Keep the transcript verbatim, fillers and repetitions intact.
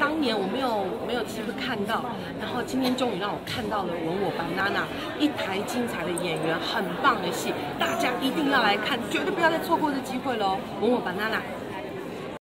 当年我没有没有机会看到，然后今天终于让我看到了《吻我 Banana》，一台精彩的演员，很棒的戏，大家一定要来看，绝对不要再错过这机会喽！《吻我 Banana》。